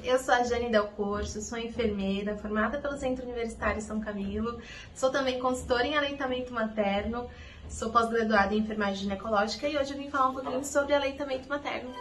Eu sou a Jane Del Corso, sou enfermeira, formada pelo Centro Universitário São Camilo, sou também consultora em aleitamento materno, sou pós-graduada em enfermagem ginecológica e hoje eu vim falar um pouquinho sobre aleitamento materno.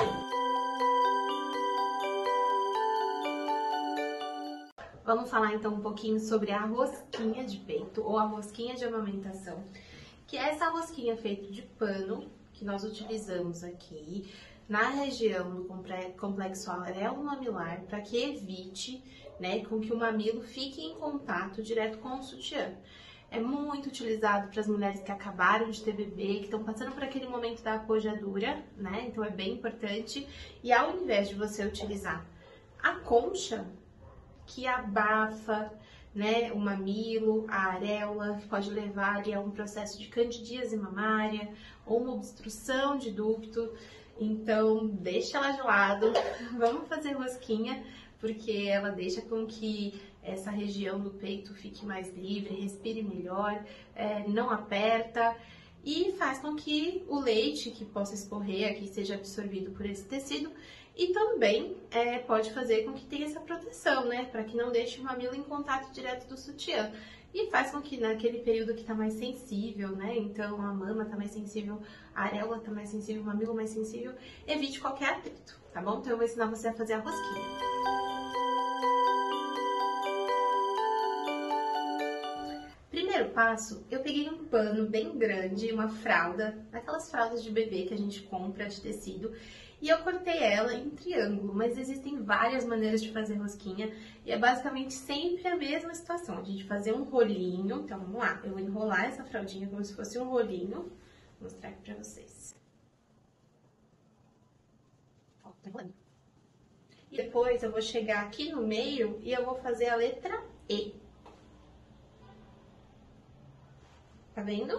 Vamos falar então um pouquinho sobre a rosquinha de peito ou a rosquinha de amamentação, que é essa rosquinha feita de pano que nós utilizamos aqui na região do complexo areolo-mamilar para que evite, com que o mamilo fique em contato direto com o sutiã. É muito utilizado para as mulheres que acabaram de ter bebê, que estão passando por aquele momento da apojadura, Então é bem importante. E ao invés de você utilizar a concha, que abafa, o mamilo, a areola, que pode levar ali a um processo de candidíase mamária ou uma obstrução de ducto. Então, deixa ela de lado, vamos fazer rosquinha, porque ela deixa com que essa região do peito fique mais livre, respire melhor, não aperta e faz com que o leite que possa escorrer aqui seja absorvido por esse tecido e também pode fazer com que tenha essa proteção, para que não deixe o mamilo em contato direto do sutiã. E faz com que naquele período que tá mais sensível, então a mama tá mais sensível, a areola tá mais sensível, o mamilo mais sensível, evite qualquer atrito, tá bom? Então eu vou ensinar você a fazer a rosquinha. Primeiro passo, eu peguei um pano bem grande, uma fralda, aquelas fraldas de bebê que a gente compra de tecido, e eu cortei ela em triângulo, mas existem várias maneiras de fazer rosquinha e é basicamente sempre a mesma situação, a gente fazer um rolinho. Então vamos lá, eu vou enrolar essa fraldinha como se fosse um rolinho, vou mostrar aqui pra vocês. Ó, tô enrolando. E depois eu vou chegar aqui no meio e eu vou fazer a letra E. Tá vendo?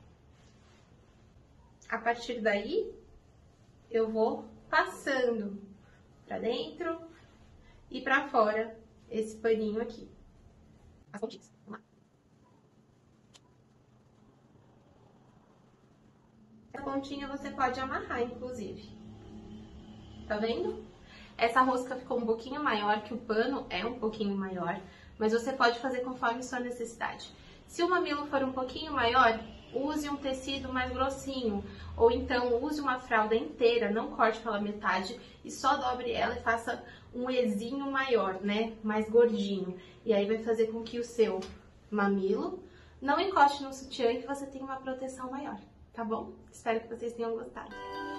A partir daí, eu vou passando pra dentro e pra fora esse paninho aqui. As pontinhas, vamos lá. Essa pontinha você pode amarrar, inclusive. Tá vendo? Essa rosca ficou um pouquinho maior, que o pano é um pouquinho maior, mas você pode fazer conforme sua necessidade. Se o mamilo for um pouquinho maior, use um tecido mais grossinho, ou então use uma fralda inteira, não corte pela metade e só dobre ela e faça um ezinho maior, mais gordinho. E aí vai fazer com que o seu mamilo não encoste no sutiã e que você tenha uma proteção maior, tá bom? Espero que vocês tenham gostado.